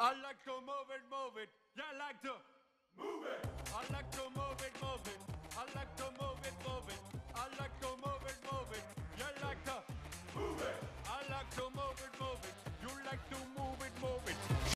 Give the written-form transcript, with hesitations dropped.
I like to move it. You like to move it. I like to move it. I like to move it. I like to move it. You like to move it. I like to move it. You like to move it.